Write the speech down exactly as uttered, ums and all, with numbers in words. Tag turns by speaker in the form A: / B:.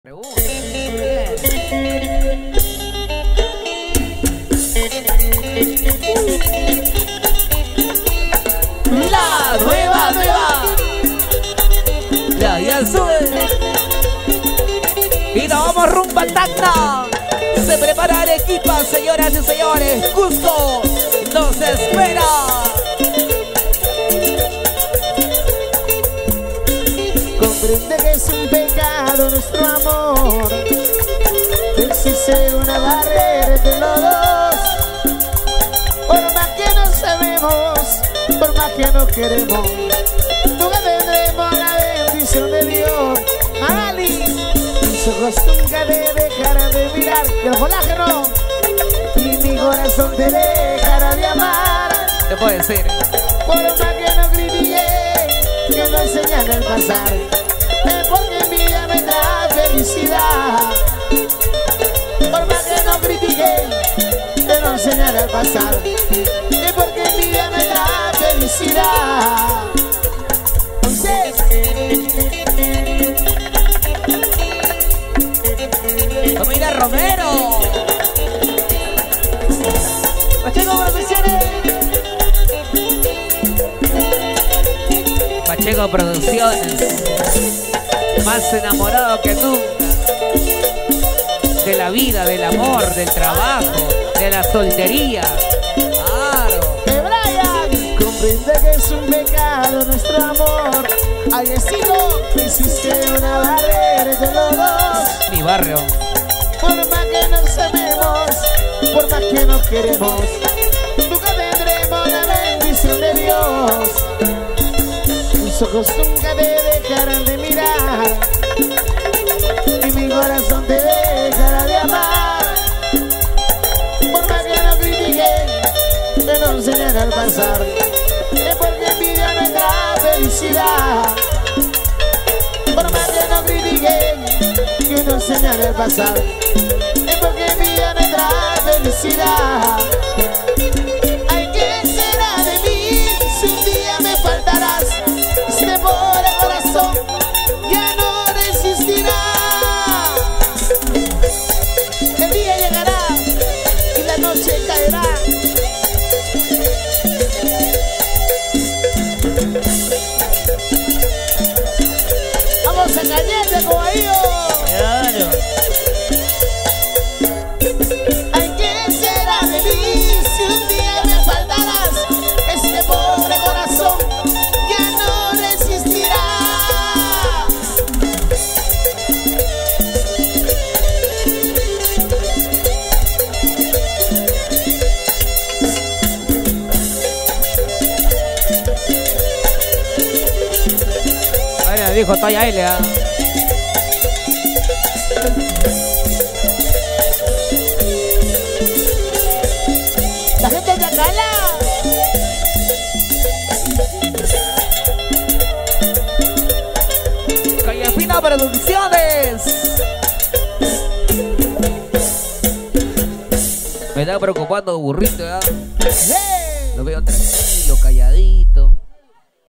A: Pregunta. La nueva, nueva. Ya, ya sube. Y nos vamos rumbo a Tacna. Se prepara Arequipa, señoras y señores. Cusco nos espera.
B: Comprende que es un pecado nuestro amor. Existe una barrera entre los dos. Por más que no sabemos, por más que no queremos, nunca tendremos la bendición de Dios. Magali, mis ojos nunca te dejarán de mirar. Y el colágeno, y mi corazón te dejará de amar.
A: Te puedo decir.
B: Por más que no critiqué, que no enseñan el pasar, es porque mi vida me da felicidad. Por más que no critiqué, que no enseñan el pasar, es porque mi vida me da felicidad. Entonces,
A: Familia Romero.
B: Pacheco Producciones.
A: Pacheco Producciones. Más enamorado que nunca. De la vida, del amor, del trabajo, de la soltería. Claro.
B: Que Brian comprende que es un pecado nuestro amor. Al destino existe una barrera entre los dos.
A: Mi barrio.
B: Por más que no sabemos, por más que no queremos, nunca tendremos la bendición de Dios. Mis ojos nunca te dejarán de mirar, y mi corazón te dejará de amar. Por más que no critiquen, que no enseñan al pasar, es porque mi vida no da felicidad. Por más que no critiquen, que no enseñan al pasar, es porque mi vida no da felicidad. Ay, ¿qué será de mí si un día me faltarás? Este pobre corazón ya no resistirá. El día llegará y la noche caerá. Vamos a cañete, cobaío.
A: Claro.
B: Ay, ¿qué será de mí si un día me faltarás? Este pobre corazón ya no resistirá.
A: Ahora dijo Toya L. ¿Ah?
B: La gente de Acala.
A: Calle Fina Producciones. Me está preocupando burrito, ¿ah?
B: ¡Hey!
A: Lo veo otra vez.